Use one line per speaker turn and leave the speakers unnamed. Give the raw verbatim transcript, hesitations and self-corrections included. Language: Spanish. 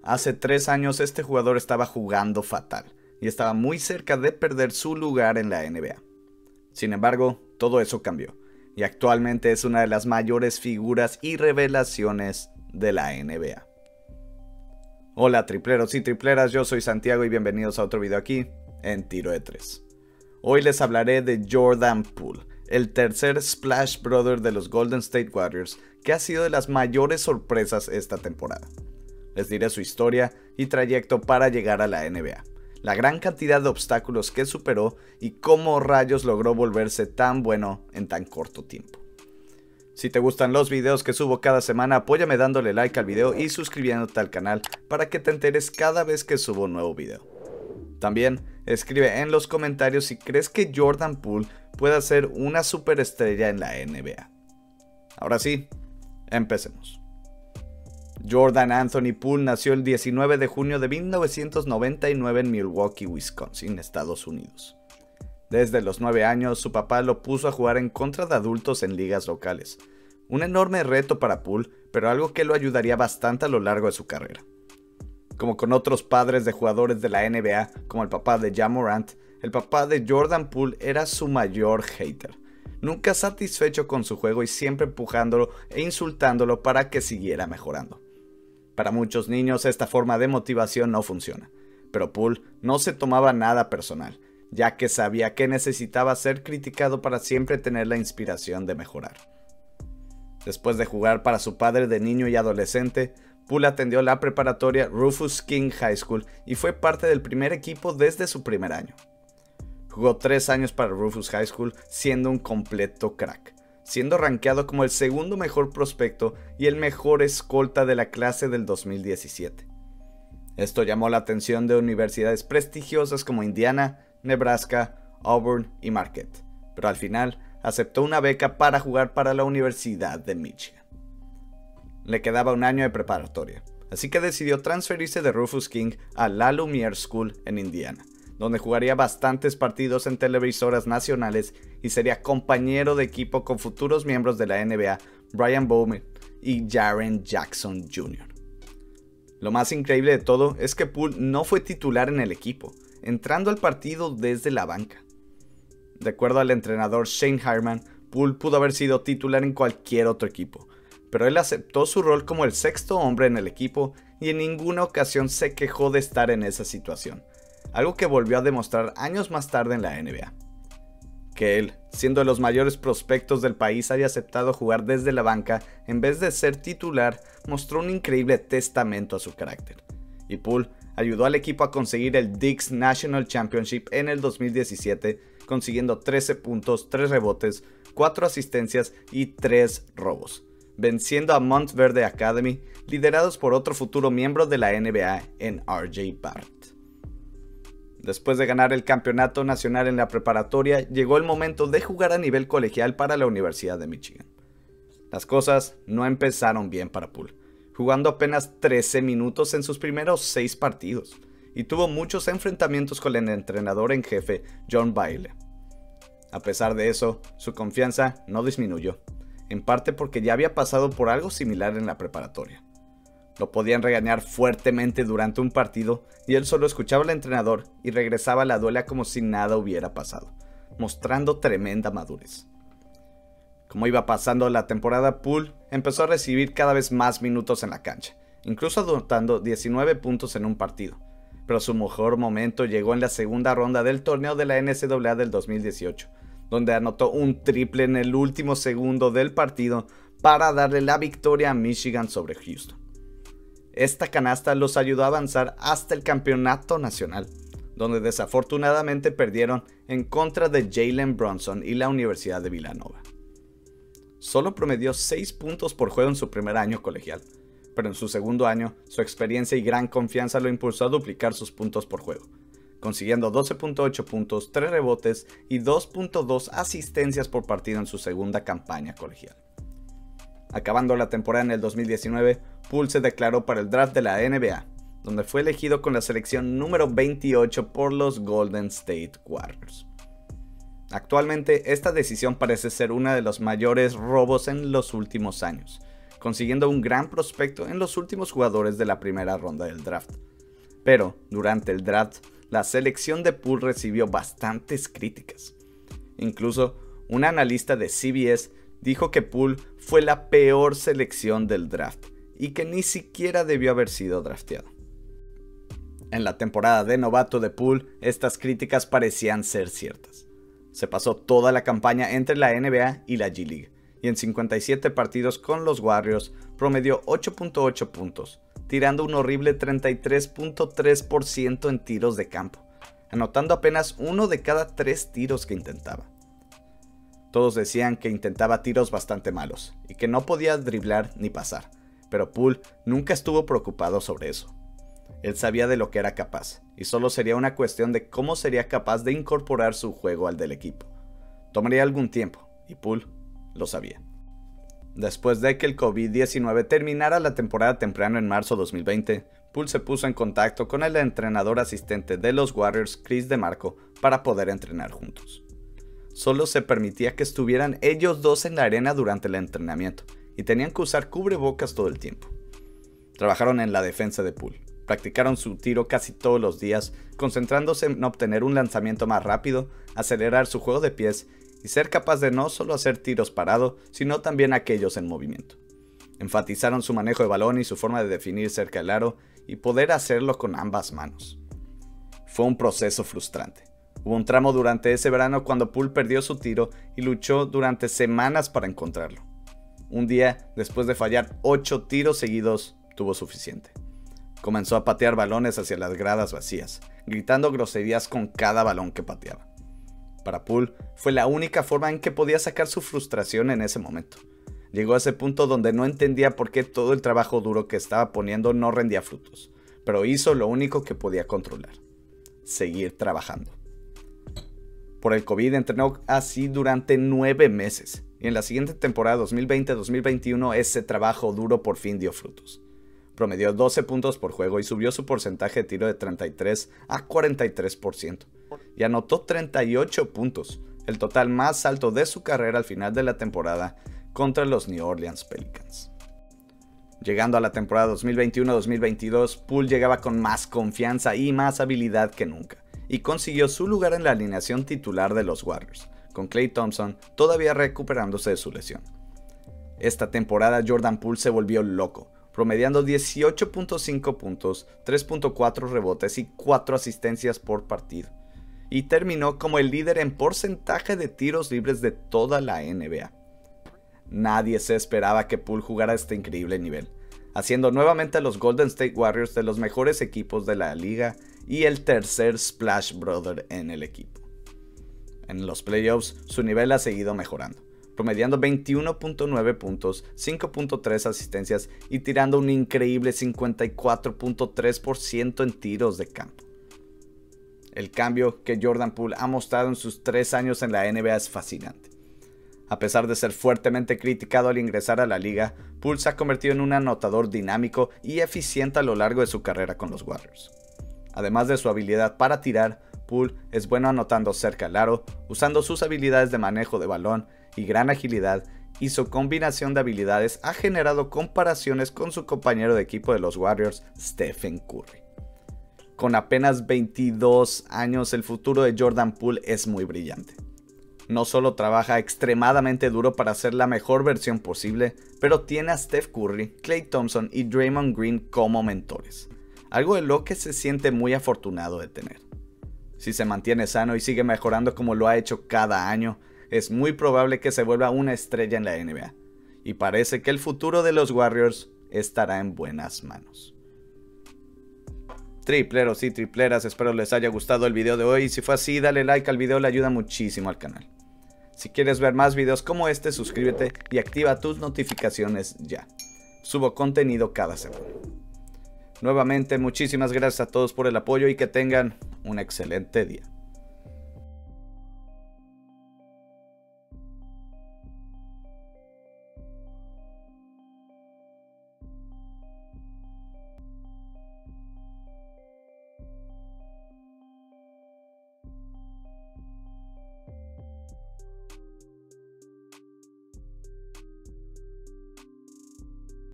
Hace tres años este jugador estaba jugando fatal y estaba muy cerca de perder su lugar en la N B A. Sin embargo, todo eso cambió y actualmente es una de las mayores figuras y revelaciones de la N B A. Hola tripleros y tripleras, yo soy Santiago y bienvenidos a otro video aquí en Tiro de tres. Hoy les hablaré de Jordan Poole, el tercer Splash Brother de los Golden State Warriors, que ha sido de las mayores sorpresas esta temporada. Les diré su historia y trayecto para llegar a la N B A, la gran cantidad de obstáculos que superó y cómo rayos logró volverse tan bueno en tan corto tiempo. Si te gustan los videos que subo cada semana, apóyame dándole like al video y suscribiéndote al canal para que te enteres cada vez que subo un nuevo video. También escribe en los comentarios si crees que Jordan Poole pueda ser una superestrella en la N B A. Ahora sí, empecemos. Jordan Anthony Poole nació el diecinueve de junio de mil novecientos noventa y nueve en Milwaukee, Wisconsin, Estados Unidos. Desde los nueve años, su papá lo puso a jugar en contra de adultos en ligas locales. Un enorme reto para Poole, pero algo que lo ayudaría bastante a lo largo de su carrera. Como con otros padres de jugadores de la N B A, como el papá de Ja Morant, el papá de Jordan Poole era su mayor hater. Nunca satisfecho con su juego y siempre empujándolo e insultándolo para que siguiera mejorando. Para muchos niños esta forma de motivación no funciona, pero Poole no se tomaba nada personal, ya que sabía que necesitaba ser criticado para siempre tener la inspiración de mejorar. Después de jugar para su padre de niño y adolescente, Poole atendió la preparatoria Rufus King High School y fue parte del primer equipo desde su primer año. Jugó tres años para Rufus High School siendo un completo crack, siendo rankeado como el segundo mejor prospecto y el mejor escolta de la clase del dos mil diecisiete. Esto llamó la atención de universidades prestigiosas como Indiana, Nebraska, Auburn y Marquette, pero al final aceptó una beca para jugar para la Universidad de Michigan. Le quedaba un año de preparatoria, así que decidió transferirse de Rufus King a la Lumiere School en Indiana, donde jugaría bastantes partidos en televisoras nacionales y sería compañero de equipo con futuros miembros de la N B A, Brian Bowman y Jaren Jackson junior Lo más increíble de todo es que Poole no fue titular en el equipo, entrando al partido desde la banca. De acuerdo al entrenador Shane Hartman, Poole pudo haber sido titular en cualquier otro equipo, pero él aceptó su rol como el sexto hombre en el equipo y en ninguna ocasión se quejó de estar en esa situación, algo que volvió a demostrar años más tarde en la N B A. Que él, siendo de los mayores prospectos del país, haya aceptado jugar desde la banca en vez de ser titular, mostró un increíble testamento a su carácter. Y Poole ayudó al equipo a conseguir el Dix National Championship en el dos mil diecisiete, consiguiendo trece puntos, tres rebotes, cuatro asistencias y tres robos, venciendo a Montverde Academy, liderados por otro futuro miembro de la N B A en R J Barrett. Después de ganar el campeonato nacional en la preparatoria, llegó el momento de jugar a nivel colegial para la Universidad de Michigan. Las cosas no empezaron bien para Poole, jugando apenas trece minutos en sus primeros seis partidos, y tuvo muchos enfrentamientos con el entrenador en jefe John Bailey. A pesar de eso, su confianza no disminuyó, en parte porque ya había pasado por algo similar en la preparatoria. Lo podían regañar fuertemente durante un partido y él solo escuchaba al entrenador y regresaba a la duela como si nada hubiera pasado, mostrando tremenda madurez. Como iba pasando la temporada, Poole empezó a recibir cada vez más minutos en la cancha, incluso anotando diecinueve puntos en un partido, pero su mejor momento llegó en la segunda ronda del torneo de la N C A A del dos mil dieciocho, donde anotó un triple en el último segundo del partido para darle la victoria a Michigan sobre Houston. Esta canasta los ayudó a avanzar hasta el campeonato nacional, donde desafortunadamente perdieron en contra de Jalen Brunson y la Universidad de Villanova. Solo promedió seis puntos por juego en su primer año colegial, pero en su segundo año, su experiencia y gran confianza lo impulsó a duplicar sus puntos por juego, consiguiendo doce punto ocho puntos, tres rebotes y dos punto dos asistencias por partido en su segunda campaña colegial. Acabando la temporada en el dos mil diecinueve, Poole se declaró para el draft de la N B A, donde fue elegido con la selección número veintiocho por los Golden State Warriors. Actualmente, esta decisión parece ser uno de los mayores robos en los últimos años, consiguiendo un gran prospecto en los últimos jugadores de la primera ronda del draft. Pero, durante el draft, la selección de Poole recibió bastantes críticas. Incluso, un analista de C B S dijo que Poole fue la peor selección del draft y que ni siquiera debió haber sido drafteado. En la temporada de novato de Poole, estas críticas parecían ser ciertas. Se pasó toda la campaña entre la N B A y la G League, y en cincuenta y siete partidos con los Warriors promedió ocho punto ocho puntos, tirando un horrible treinta y tres punto tres por ciento en tiros de campo, anotando apenas uno de cada tres tiros que intentaba. Todos decían que intentaba tiros bastante malos, y que no podía driblar ni pasar, pero Poole nunca estuvo preocupado sobre eso. Él sabía de lo que era capaz, y solo sería una cuestión de cómo sería capaz de incorporar su juego al del equipo. Tomaría algún tiempo, y Poole lo sabía. Después de que el COVID diecinueve terminara la temporada temprano en marzo de dos mil veinte, Poole se puso en contacto con el entrenador asistente de los Warriors, Chris DeMarco, para poder entrenar juntos. Solo se permitía que estuvieran ellos dos en la arena durante el entrenamiento, y tenían que usar cubrebocas todo el tiempo. Trabajaron en la defensa de Poole. Practicaron su tiro casi todos los días, concentrándose en obtener un lanzamiento más rápido, acelerar su juego de pies y ser capaz de no solo hacer tiros parados, sino también aquellos en movimiento. Enfatizaron su manejo de balón y su forma de definir cerca del aro y poder hacerlo con ambas manos. Fue un proceso frustrante. Hubo un tramo durante ese verano cuando Poole perdió su tiro y luchó durante semanas para encontrarlo. Un día, después de fallar ocho tiros seguidos, tuvo suficiente. Comenzó a patear balones hacia las gradas vacías, gritando groserías con cada balón que pateaba. Para Poole, fue la única forma en que podía sacar su frustración en ese momento. Llegó a ese punto donde no entendía por qué todo el trabajo duro que estaba poniendo no rendía frutos, pero hizo lo único que podía controlar: seguir trabajando. Por el COVID entrenó así durante nueve meses, y en la siguiente temporada dos mil veinte dos mil veintiuno ese trabajo duro por fin dio frutos. Promedió doce puntos por juego y subió su porcentaje de tiro de treinta y tres a cuarenta y tres por ciento. Y anotó treinta y ocho puntos, el total más alto de su carrera al final de la temporada contra los New Orleans Pelicans. Llegando a la temporada dos mil veintiuno dos mil veintidós, Poole llegaba con más confianza y más habilidad que nunca, y consiguió su lugar en la alineación titular de los Warriors, con Klay Thompson todavía recuperándose de su lesión. Esta temporada Jordan Poole se volvió loco, promediando dieciocho punto cinco puntos, tres punto cuatro rebotes y cuatro asistencias por partido, y terminó como el líder en porcentaje de tiros libres de toda la N B A. Nadie se esperaba que Poole jugara a este increíble nivel, haciendo nuevamente a los Golden State Warriors de los mejores equipos de la liga y el tercer Splash Brother en el equipo. En los playoffs, su nivel ha seguido mejorando, promediando veintiuno punto nueve puntos, cinco punto tres asistencias y tirando un increíble cincuenta y cuatro punto tres por ciento en tiros de campo. El cambio que Jordan Poole ha mostrado en sus tres años en la N B A es fascinante. A pesar de ser fuertemente criticado al ingresar a la liga, Poole se ha convertido en un anotador dinámico y eficiente a lo largo de su carrera con los Warriors. Además de su habilidad para tirar, Poole es bueno anotando cerca al aro, usando sus habilidades de manejo de balón y gran agilidad, y su combinación de habilidades ha generado comparaciones con su compañero de equipo de los Warriors, Stephen Curry. Con apenas veintidós años, el futuro de Jordan Poole es muy brillante. No solo trabaja extremadamente duro para ser la mejor versión posible, pero tiene a Steph Curry, Klay Thompson y Draymond Green como mentores, algo de lo que se siente muy afortunado de tener. Si se mantiene sano y sigue mejorando como lo ha hecho cada año, es muy probable que se vuelva una estrella en la N B A, y parece que el futuro de los Warriors estará en buenas manos. Tripleros y tripleras, espero les haya gustado el video de hoy, y si fue así, dale like al video, le ayuda muchísimo al canal. Si quieres ver más videos como este, suscríbete y activa tus notificaciones ya. Subo contenido cada semana. Nuevamente, muchísimas gracias a todos por el apoyo y que tengan un excelente día.